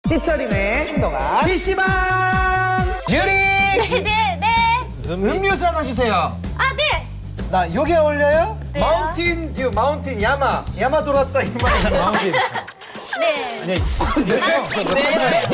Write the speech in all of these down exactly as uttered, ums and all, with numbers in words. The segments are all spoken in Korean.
희철이네 신동아 피시방 주리 네네네 음료수 하나 주세요. 아 네. 나 요게 어울려요? 네. 마운틴 듀 마운틴 야마 야마 돌았다 이 말이야. 마운틴 네. 네. 네.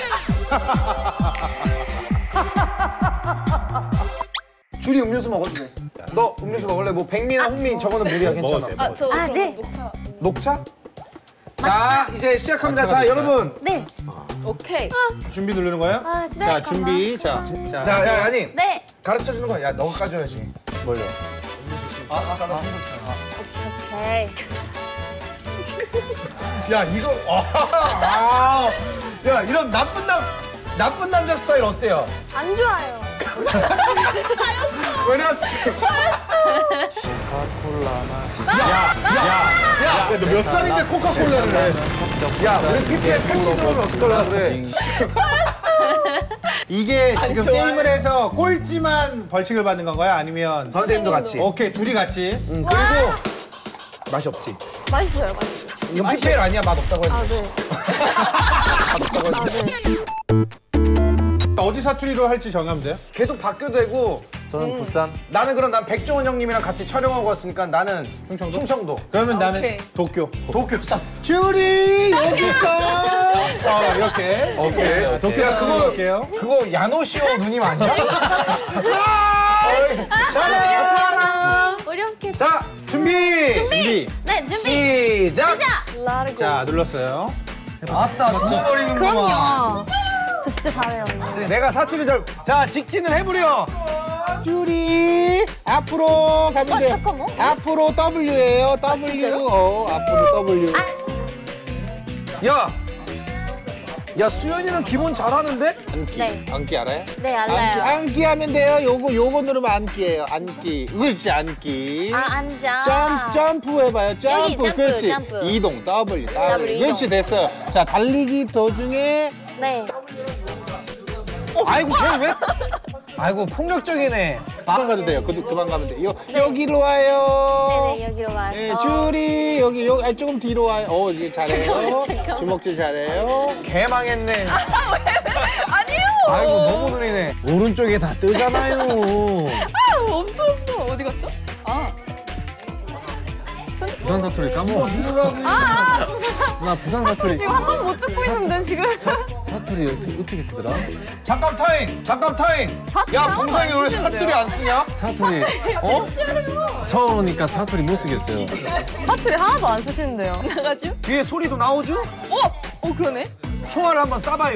주리 음료수 먹어도 돼. 너 음료수 먹을래? 뭐 백미나 홍미 저거는 무리야 괜찮아. 아, 저 아, 네. 녹차? 녹차? 자 이제 시작합니다. 자 여러분. 네. 오케이. 준비 누르는 거예요? 아, 네. 자, 준비. 자, 자. 자 야, 아니 네. 가르쳐 주는 거야. 야 너가 까줘야지. 뭘요? 아 아까 나 생각해. 오케이. 야 이거 아, 야 이런 나쁜 남 나쁜 남자 스타일 어때요? 안 좋아요. 왜냐? 야, 야, 너 몇 살인데 코카콜라를 해? 야 우리 피피에 펩시 들어오면 어떡하려고 그래? 이게 지금 게임을 해서 꼴찌만 벌칙을 받는 건가요? 아니면 선생님도 같이. 오케이, 둘이 같이. 응, 그리고 맛이 없지. 맛있어요, 맛있어요. 이건 피피엘 아니야 맛 없다고 아, 했는데. 네. 맛 없다고 아, 했는데. 네. 어디 사투리로 할지 정하면 돼요? 계속 바뀌어도 되고. 저는 부산. 나는 그럼 난 백종원 형님이랑 같이 촬영하고 왔으니까 나는 충청도. 충청도. 그러면 아, 나는 오케이. 도쿄. 도쿄 사. 주리 여기 있어. 어, 이렇게. 오케이. 자, 도쿄 야, 사투리 그거- 할게요. 그거 야노시오 누님 아니야? 어이, 사랑 사랑. 어렵게. 자 준비. 준비. 네, 준비. 시작. 시작. 라르고. 자, 눌렀어요. 아따 두근거리는구만. 그럼요. 저 진짜 잘해요. 네, 내가 사투리 잘. 자 직진을 해보려. 주리 앞으로 가면 어, 돼요. 잠깐만. 앞으로 W예요. W. 진짜요? 어, 앞으로 W. 야. 야 수연이는 기본 잘하는데? 앉기. 네. 앉기 알아요? 네, 앉기, 알아요. 앉기 하면 돼요. 요거 요거 누르면 앉기예요. 앉기. 그렇지, 앉기. 아, 앉아. 점, 점프 해봐요. 점프. 여기 점프, 그렇지. 점프. 이동. W. W. W, 그렇지, 이동. 됐어요. 자, 달리기 도중에 네. 아이고 걔 왜? 아이고 폭력적이네. 그만 가도 돼요. 그, 그만 가면 돼요. 요, 네. 여기로 와요. 네네, 여기로 와서. 네, 줄이 여기 여기 아니, 조금 뒤로 와요. 어, 이게 잘해요. 잠깐만, 잠깐만. 주먹질 잘해요. 개망했네. 아니요. 아이고 너무 느리네. 오른쪽에 다 뜨잖아요. 아, 없었어. 어디 갔죠? 아. 부산 사투리 까먹었어. 아, 아, 부산. 나 부산 사투리. 지금 한 번 못 듣고 있는데, 지금. 사투리 어떻게, 어떻게 쓰더라? 잠깐 타임. 잠깐 타임. 사투리 야 하나도 봉상이 안 왜 쓰시는데요? 사투리 안 쓰냐? 사투리. 어? 서울 오니까 사투리 못 쓰겠어요. 사투리 하나도 안 쓰시는데요. 나가죠? 뒤에 소리도 나오죠? 어? 어, 그러네. 총알 한번 쏴봐요.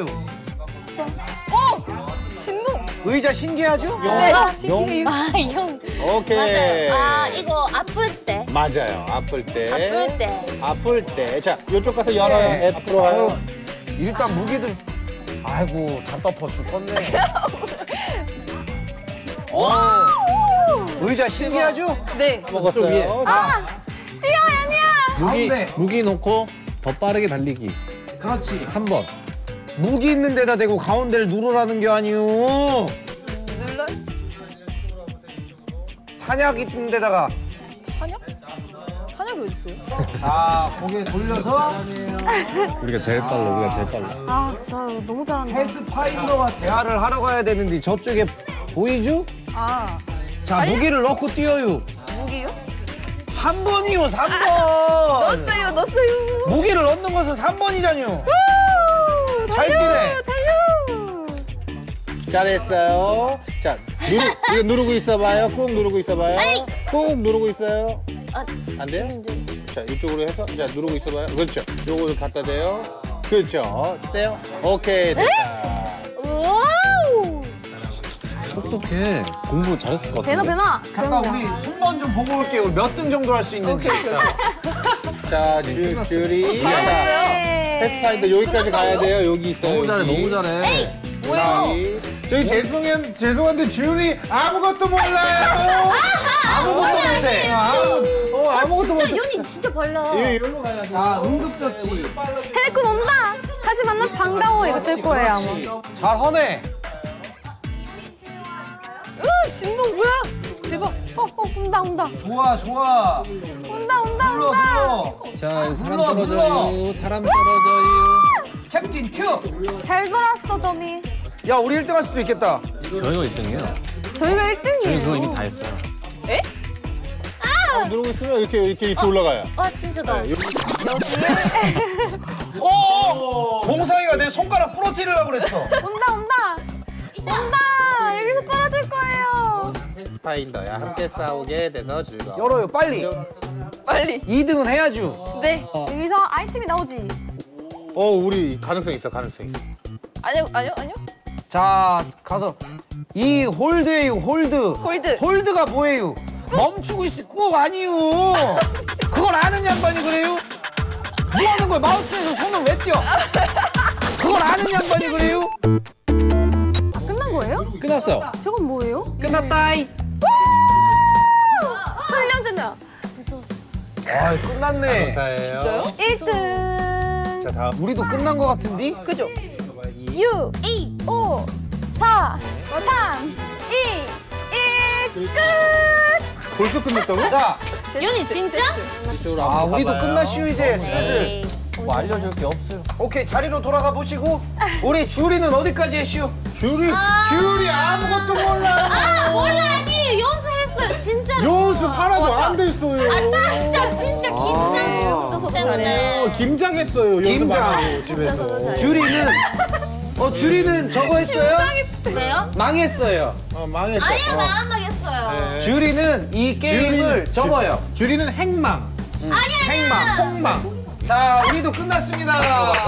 어! 진동. 의자 신기하죠? 네, 용. 신기해요. 아, 형. 오케이. 맞아요. 아, 이거 아플 때. 맞아요. 아플 때. 아플 때. 아플 때. 자, 이쪽 가서 열어요. 네. F로 가요. 아유, 일단 무기들. 아이고 다 덮어 줄 건데. 어. 의자 신기하죠? 네. 먹었어요. 자, 뛰어, 연이야. 무기, 가운데. 무기 놓고 더 빠르게 달리기. 그렇지. 삼 번. 무기 있는 데다 대고 가운데를 누르라는 게 아니오. 눌러. 탄약 있는 데다가. 탄약? 탄약이 어디 있어요? 자 고개 돌려서 우리가 제일 빨라, 우리가 제일 빨라. 아, 진짜 너무 잘한다. 패스파인더와 대화를 하러 가야 되는데 저쪽에 보이죠? 아, 자 무기를 넣고 뛰어요. 무기요? 삼 번이요 삼 번. 넣었어요, 넣었어요. 무기를 넣는 것은 삼 번이잖요. 잘 뛰네. 달려. 잘했어요. 자, 누르, 이거 누르고 있어봐요. 꾹 누르고 있어봐요. 꾹 누르고 있어요. 아, 안 돼요? 자, 이쪽으로 해서 자 누르고 있어봐요. 그렇죠. 요거 갖다 대요. 그렇죠. 떼요. 오케이, 됐다. 와우. 똑똑해. 공부 잘했을 것 배나, 같은데. 배나. 잠깐 우리 순번 좀 보고 올게요. 몇 등 정도 할 수 있는지. 오케이, 오케이, 오케이. 자, 줄, 줄이. 잘했어요. 패스파인더 여기까지 가야 돼요. 여기 있어요. 너무 잘해, 여기. 너무 잘해. 뭐예요? 저기, 저기 죄송한, 죄송한데 줄이 아무것도 몰라요. 아무것도 못해. 아무, 어, 아무것도 진짜 못해. 연이 진짜 빨라. 예, 여기로 가야죠. 자 응급처치. 해군 온다. 다시 만나서 반가워. 이거 뜰 거예요, 아마. 잘 허네. 으, 진동 뭐야? 대박. 어, 어, 온다, 온다. 좋아 좋아. 온다, 온다, 눌러 온다. 눌러. 자, 사람 눌러, 떨어져요. 사람 떨어져요. 캡틴 큐. 잘 돌았어, 도미. 야, 우리 일 등 할 수도 있겠다. 저희가 일 등이에요. 저희가 일 등이에요. 저희 그거 이미 다 했어요. 에? 아, 누르고 있으면 이렇게 이렇게 이렇게 올라가요. 와 진짜다. 네, 여기 오! 봉상이가 내 손가락 부러뜨리려고 그랬어. 온다, 온다. 온다. 여기서 떨어질 거예요. 파인더야 함께 싸우게 돼서 즐거워. 열어요, 빨리. 빨리. 이 등은 해야죠. 네. 여기서 아이템이 나오지. 어, 우리 가능성 있어, 가능성 있어. 아니요, 아니요, 아니요. 자, 가서 이 홀드예요, 홀드. 홀드. 홀드가 뭐예요? 멈추고 있을 꾹 아니요. 그걸 아는 양반이 그래요? 뭐 하는 거야? 마우스에서 손을 왜 떼어? 그걸 아는 양반이 그래요? 아, 끝난 거예요? 끝났어. 저건 뭐예요? 끝났다이. 훈련전이야. 아, 끝났네. 감사해요. 일 등. 자, 다음. 우리도 끝난 거 같은데? 그죠? 육, 에이. 오, 사, 삼, 이, 일, 끝! 벌써 끝났다고? 자, 윤이 진짜? 이쪽으로 아, 한번 우리도 가봐요. 끝났슈 이제 슬슬. 에이. 뭐 알려줄 게 없어요. 오케이, 자리로 돌아가 보시고 우리 주리는 어디까지 했슈? 줄이 줄이 아무것도 몰라. 아 몰라 아니 연습했어요 진짜로. 연습 하나도 안 됐어요. 아 진짜 진짜 긴장 때문에. 어, 김장했어요. 연습 김장. 안 하고 집에서. 주리는 어 주리는 저거 했어요? 왜요? 망했어요. 어, 망했어. 아니야 어. 나 안 망했어요. 네. 주리는 이 게임을 주리는- 접어요. 주- 주리는 행망. 아니야 행망, 폭망. 자, 우리도 끝났습니다.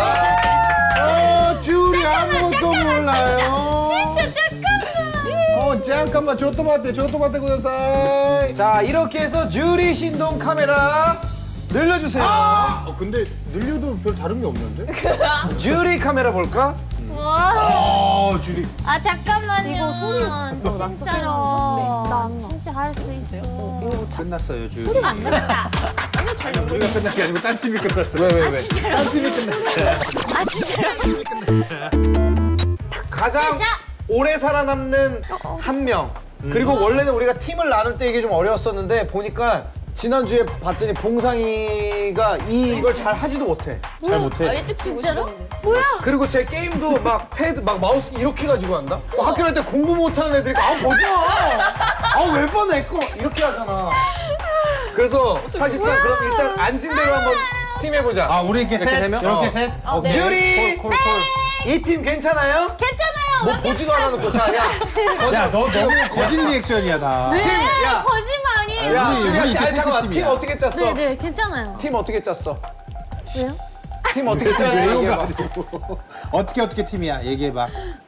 어, 줄이 아무것도 몰라요. 진짜 잠깐만. 어, 잠깐만. 저도待って, 저도待ってください. 자, 이렇게 해서 주리 신동 카메라 늘려주세요. 아, 어, 근데 늘려도 별 다른 게 없는데? 주리 카메라 볼까? 와. 아, 줄이. 아 잠깐만요. 이거 소리 진짜로. 네, 나안 나. 진짜 할 수 있어. 끝났어요, 줄이. 안 끝났다. 아니, 우리가 끝난 게 아니고 딴 팀이 끝났어요. 왜, 왜, 왜? 딴 팀이 끝났어요. 아 진짜로. 가장 진짜? 오래 살아남는 한 명. 그리고 원래는 우리가 팀을 나눌 때 이게 좀 어려웠었는데 보니까 지난주에 봤더니 봉상이가 이걸 잘 하지도 못해. 잘 못해. 진짜로? 그리고 제 게임도 막 패드, 막 마우스 이렇게 가지고 한다? 뭐 학교 다닐 때 공부 못하는 애들이 아 보자! 아 왜 봐 내 거! 이렇게 하잖아. 그래서 사실상 그럼 일단 앉은 대로 한번 팀 해보자. 아, 우리 이렇게 이렇게 셋? 세 명? 이렇게 어. 셋? 어, 네. 주리! 콜, 콜, 콜. 이 팀 괜찮아요? 괜찮아요. 뭐 보지도 않아놓고 자, 야. 야, 너 너무 거짓 리액션이야, 다. 네, 야. 거짓말이에요. 야, 우리, 주리야, 우리 이제 아니, 잠깐만. 셋 팀 팀이야. 어떻게 짰어? 네네 괜찮아요. 팀 어떻게 짰어? 왜요? 팀 어떻게 짰어? 왜요가 얘기해봐. 아니고. 어떻게 어떻게 팀이야? 얘기해봐.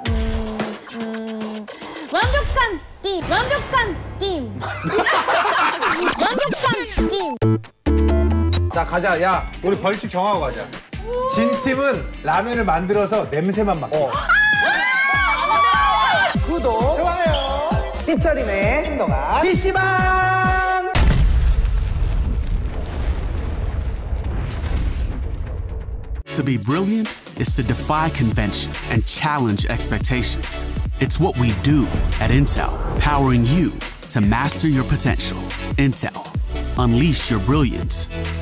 음, 완벽한 팀, 완벽한 팀, 완벽한 팀. 자, 가자. 야, 우리 벌칙 정하고 가자. 진 팀은 라면을 만들어서 냄새만 맡고. 어. 구독, 좋아요. 피처링의 행동아 피시방! To be brilliant is to defy convention and challenge expectations. It's what we do at Intel, powering you to master your potential. Intel, unleash your brilliance.